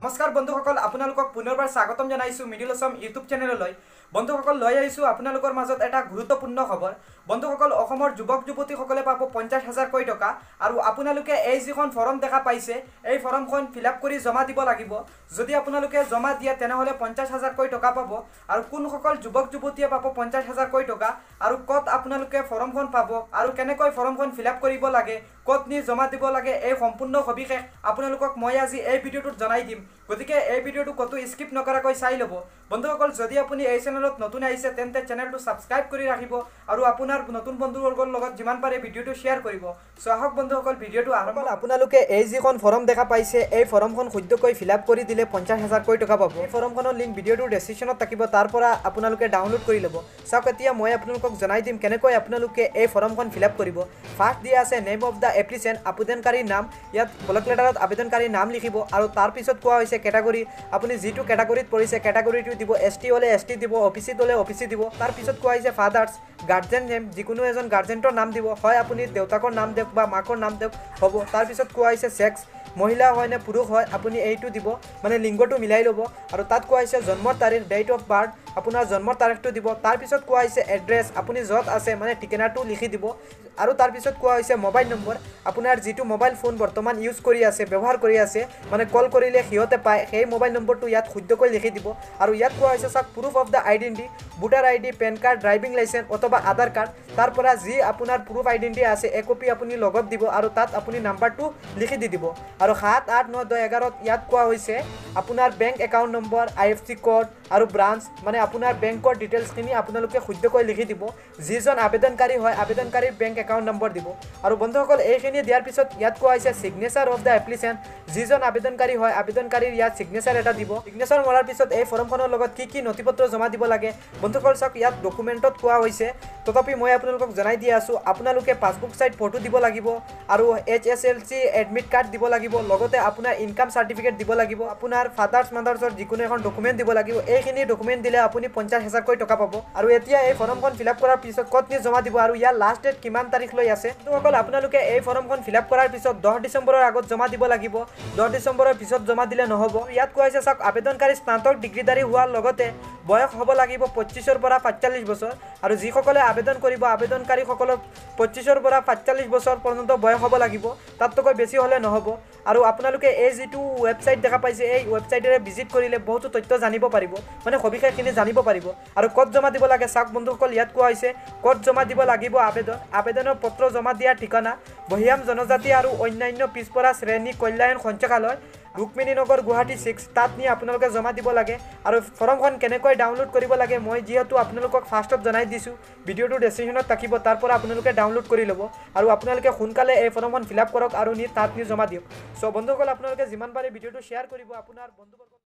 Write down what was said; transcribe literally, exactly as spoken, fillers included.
नमस्कार बंधुসকল আপোনালোকক পুনৰবাৰ স্বাগতম জনাইছো মিডিল অসম ইউটিউব চেনেললৈ। বন্ধুসকল লৈ আহিছো আপোনালোকৰ মাজত এটা গুৰুত্বপূৰ্ণ খবৰ। বন্ধুসকল অসমৰ যুৱক যুৱতীসকলে পাব পঞ্চাছ হাজাৰ কোটি টকা আৰু আপোনালোকে এই যিখন ফৰ্ম দেখা পাইছে এই ফৰ্মখন ফিলআপ কৰি জমা দিব লাগিব। যদি আপোনালোকে জমা দিয়ে তেনেহলে পঞ্চাছ হাজাৰ কোটি টকা পাব আৰু কোনসকল যুৱক যুৱতীয়ে পাব পঞ্চাছ হাজাৰ কোটি টকা আৰু কত আপোনালোকে ফৰ্মখন পাব আৰু কেনেকৈ ফৰ্মখন ফিলআপ কৰিব লাগে কত নি জমা দিব লাগে এই সম্পূৰ্ণ সবিশেষ আপোনালোকক মই আজি এই ভিডিঅ'টোত জনাই দিম। গতিকে এই ভিডিঅ'টো কত স্কিপ নকৰাকৈ চাই লব। বন্ধুসকল যদি আপুনি এই চেনেলত নতুন আহিছে তেন্তে চেনেলটো সাবস্ক্ৰাইব কৰি ৰাখিব আৰু আপোনাৰ নতুন বন্ধুবৰ্গৰ লগত যিমান পাৰে ভিডিঅ'টো শেয়াৰ কৰিব। সো আহক বন্ধুসকল ভিডিঅ'টো আৰম্ভ কৰোঁ। আপোনালোকে এই যিখন ফৰ্ম দেখা পাইছে এই ফৰ্মখন শুদ্ধকৈ ফিলআপ কৰি দিলে পঞ্চাছ হাজাৰ কোটি টকা পাব। এই ফৰ্মখনৰ লিংক ভিডিঅ'টোৰ ডেসক্ৰিপচনত থাকিব, তাৰ পৰা আপোনালোকে ডাউনলোড কৰি ল'ব। চাওক এতিয়া মই আপোনালোকক জনাই দিম কেনেকৈ আপোনালোকে এই ফৰ্মখন ফিলআপ কৰিব। ফাৰ্স্ট দিয়া আছে নেম অফ দা এপ্লিকেন্ট, আবেদনকাৰীৰ নাম। ইয়াত ব্লক লেটাৰত আবেদনকাৰীৰ নাম লিখিব আৰু তাৰ পিছত কোৱা হৈছে ক্যাটাগৰী। আপুনি যেটো ক্যাটাগৰীত পৰিছে ক্যাটাগৰীটো দিব। এসটি হলে এসটি দিব, ওবিসি হলে ওবিসি দিব। তাৰ পিছত কোৱা হৈছে ফাদাৰ্স গাৰ্জেন নেম, যিকোনো এজন গাৰ্জেন্টৰ নাম দিব। হয় আপুনি দেউতাকৰ নাম দিয়ক বা মাকৰ নাম দিয়ক হ'ব। তাৰ পিছত কোৱা হৈছে সেক্স, মহিলা হয় নে পুৰুষ হয় আপুনি এইটো দিব, মানে লিংগটো মিলাই ল'ব। আৰু তাত কোৱা হৈছে জন্মৰ তাৰিখ, ডেট অফ বাৰ্থ, আপোনাৰ জন্মৰ তাৰিখটো দিব। তাৰ পিছত কোৱা হৈছে এড্ৰেছ, আপুনি য'ত আছে মানে ঠিকনাটো লিখি দিব। আৰু তাৰ পিছত কোৱা হৈছে মোবাইল নম্বৰ, আপোনাৰ যিটো মোবাইল ফোন বৰ্তমান ইউজ কৰি আছে ব্যৱহাৰ কৰি আছে মানে কল কৰিলে সিহঁতে পায় সেই মোবাইল নম্বৰটো ইয়াত শুদ্ধকৈ লিখি দিব। আৰু ইয়াত কোৱা হৈছে চাওক proof of the identity, voter ID, PAN card, driving licence অথবা আধাৰ কাৰ্ড। তাৰ পৰা যি আপোনাৰ প্ৰুফ আইডেন্টি আছে এক কপি আপুনি লগত দিব আৰু তাত আপুনি নাম্বাৰটো লিখি দি দিব। আৰু সাত আঠ ন দহ এঘাৰত ইয়াত কোৱা হৈছে আপোনাৰ bank account number, I F C code আৰু ব্ৰাঞ্চ, মানে আপোনাৰ বেংকৰ ডিটেইলছখিনি আপোনালোকে শুদ্ধকৈ লিখি দিব। যিজন আবেদনকাৰী হয় আবেদনকাৰীৰ বেংক একাউণ্ট নম্বৰ দিব। আৰু বন্ধুসকল এইখিনি দিয়াৰ পিছত ইয়াত কোৱা হৈছে সিগনেচাৰ অফ দা এপ্লিকেন্ট, যিজন আবেদনকাৰী হয় আবেদনকাৰীৰ ইয়াত সিগনেচাৰ এটা দিব। সিগনেচাৰ মৰাৰ পিছত এই ফৰ্মখনৰ লগত কি কি নথিপত্ৰ জমা দিব লাগে বন্ধুসকল চাওক ইয়াত ডকুমেণ্টত কোৱা হৈছে, তথাপি মই আপোনালোকক জনাই দি আছোঁ। আপোনালোকে পাছবুক সাইজ ফটো দিব লাগিব আৰু H S L C admit card দিব লাগিব, লগতে আপোনাৰ ইনকাম চাৰ্টিফিকেট দিব লাগিব, আপোনাৰ ফাদাৰ্ছ মাদাৰ্ছৰ যিকোনো এখন ডকুমেণ্ট দিব লাগিব। এইখিনি ডকুমেণ্ট দিলে আপুনি পঞ্চাছ হাজাৰ কোটি টকা পাব। আৰু এতিয়া এই ফৰ্মখন ফিলআপ কৰাৰ পিছত ক'ত নি জমা দিব আৰু ইয়াৰ লাষ্ট ডেট কিমান তাৰিখ লৈ আছে বন্ধুসকল আপোনালোকে এই ফৰ্মখন ফিলআপ কৰাৰ পিছত দহ ডিচেম্বৰৰ আগত জমা দিব লাগিব। দহ ডিচেম্বৰৰ পিছত জমা দিলে নহ'ব। ইয়াত কোৱা হৈছে চাওক আবেদনকাৰী স্নাতক ডিগ্ৰীধাৰী হোৱাৰ লগতে বয়স হ'ব লাগিব পঁচিছৰ পৰা পঁয়তাল্লিছ বছৰ। আৰু যিসকলে আবেদন কৰিব আবেদনকাৰীসকলক পঁচিছৰ পৰা পঁয়তাল্লিছ বছৰ পৰ্যন্ত বয়স হ'ব লাগিব, তাতকৈ বেছি হ'লে নহ'ব। আৰু আপোনালোকে এই যিটো ৱেবছাইট দেখা পাইছে এই ৱেবছাইটেৰে ভিজিট কৰিলে বহুতো তথ্য জানিব পাৰিব, মানে সবিশেষখিনি জানিব পাৰিব। আৰু ক'ত জমা দিব লাগে চাওক বন্ধুসকল ইয়াত কোৱা হৈছে ক'ত জমা দিব লাগিব আবেদন। আবেদনৰ পত্ৰ জমা দিয়াৰ ঠিকনা বহিয়াম জনজাতি আৰু অন্যান্য পিছপৰা শ্ৰেণী কল্যাণ সঞ্চালকালয়, ৰুক্মিণী নগৰ, গুৱাহাটী ছিক্স, তাত নি আপোনালোকে জমা দিব লাগে। আৰু ফৰ্মখন কেনেকৈ ডাউনলোড কৰিব লাগে মই যিহেতু আপোনালোকক ফাৰ্ষ্টত জনাই দিছোঁ, ভিডিঅ'টো ডেসক্ৰিপচনত থাকিব, তাৰ পৰা আপোনালোকে ডাউনলোড কৰি ল'ব। আৰু আপোনালোকে সোনকালে এই ফৰ্মখন ফিলআপ কৰক আৰু নি তাত নি জমা দিয়ক। চ' বন্ধুসকল আপোনালোকে যিমান পাৰে ভিডিঅ'টো শ্বেয়াৰ কৰিব আপোনাৰ বন্ধুবৰ্গ।